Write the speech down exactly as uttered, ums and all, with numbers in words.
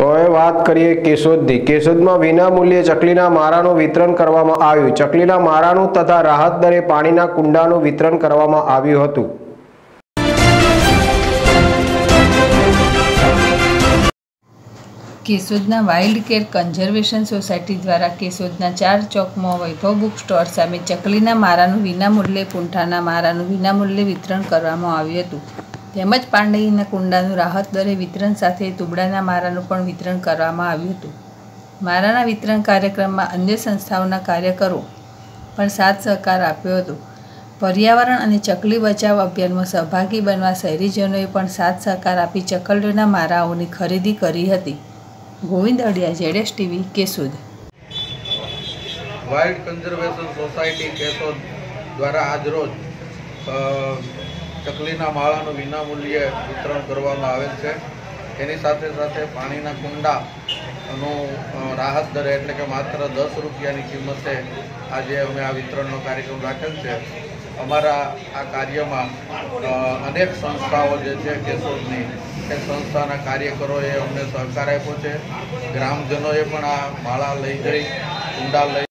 તો હવે વાત કરીએ કેશોદની। કેશોદમાં વિના મૂલ્યે ચકલીના મારાનું વિતરણ કરવામાં આવ્યું। ચકલીના મારાનું તથા રાહત દરે પાણીના કુંડાનું વિતરણ કરવામાં આવ્યું હતું। કેશોદના વાઇલ્ડ કેર કન્ઝર્વેશન સોસાયટી દ્વારા કેશોદના ચાર ચોકમાં વૈભવ બુક સ્ટોર સામે ચકલીના મારાનું વિનામૂલ્યે પૂંઠાના મારાનું વિનામૂલ્યે વિતરણ કરવામાં આવ્યું હતું, તેમજ પાણીના કુંડાનું રાહત દરે વિતરણ સાથે તુબડાના મારાનું પણ વિતરણ કરવામાં આવ્યું હતું। મારાના વિતરણ કાર્યક્રમમાં અન્ય સંસ્થાઓના કાર્યકરો પણ સાથ સહકાર આપ્યો હતો। પર્યાવરણ અને ચકલી બચાવ અભિયાનમાં સહભાગી બનવા શહેરીજનોએ પણ સાથ સહકાર આપી ચકલીઓના મારાઓની ખરીદી કરી હતી। Govind Adiya, Jedesh TV, Keshod. Wild conservation society Keshod દ્વારા આજરોજ ચકલીના માળાનું વિનામૂલ્યે વિતરણ કરવામાં આવેલ છે। એની સાથે સાથે પાણીના કુંડાનું રાહત દરે એટલે કે માત્ર દસ રૂપિયાની કિંમતે આજે અમે આ વિતરણનો કાર્યક્રમ રાખેલ છે। અમારા આ કાર્યમાં અનેક સંસ્થાઓ જે છે કેશોદની એ સંસ્થાના કાર્યકરોએ અમને સહકાર આપ્યો છે। ગ્રામજનોએ પણ આ માળા લઈ જઈ કુંડા લઈ